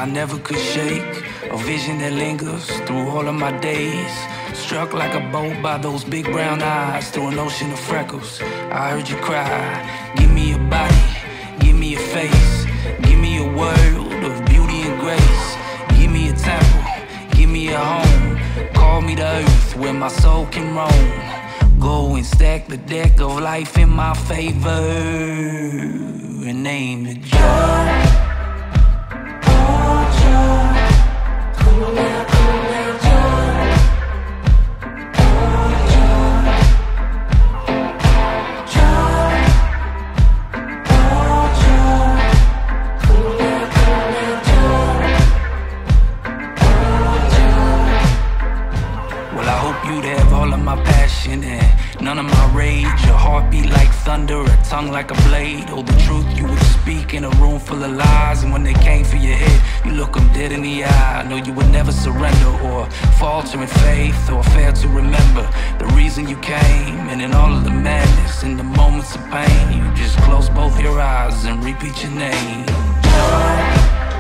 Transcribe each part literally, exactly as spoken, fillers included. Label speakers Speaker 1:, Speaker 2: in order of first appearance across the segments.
Speaker 1: I never could shake, a vision that lingers through all of my days. Struck like a bolt by those big brown eyes through an ocean of freckles. I heard you cry, give me a body, give me a face, give me a world of beauty and grace. Give me a temple, give me a home, call me the earth where my soul can roam. Go and stack the deck of life in my favor and name it joy. You'd have all of my passion and none of my rage. Your heartbeat like thunder, a tongue like a blade. Oh, the truth you would speak in a room full of lies. And when they came for your head, you look them dead in the eye. I know you would never surrender or falter in faith or fail to remember the reason you came. And in all of the madness, in the moments of pain, you just close both your eyes and repeat your name. Joy.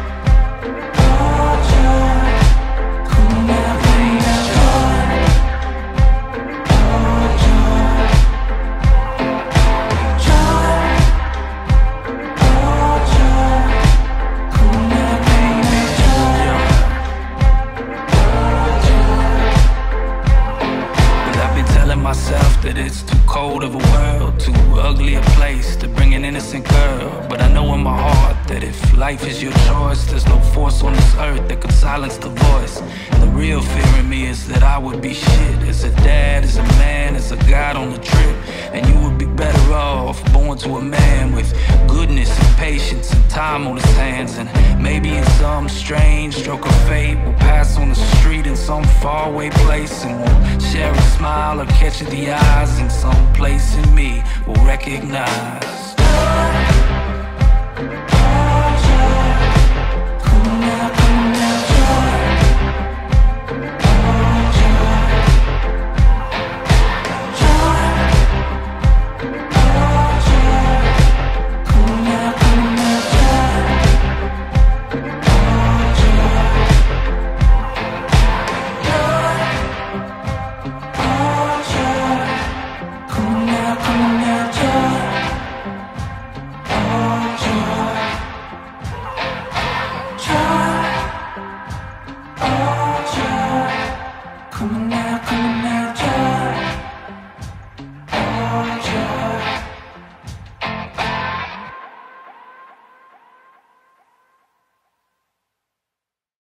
Speaker 1: Myself that it's too cold of a world, too ugly a place to bring an innocent girl. But I know in my heart that if life is your choice, there's no force on this earth that could silence the voice. And the real fear in me is that I would be shit as a dad, as a man, as a guide on the trip. And you would be better off born to a man with goodness and patience and time on his hands. And maybe in some strange stroke of fate, we'll pass on the street in some faraway place and won't share a smile or catch the eyes in some place in me will recognize.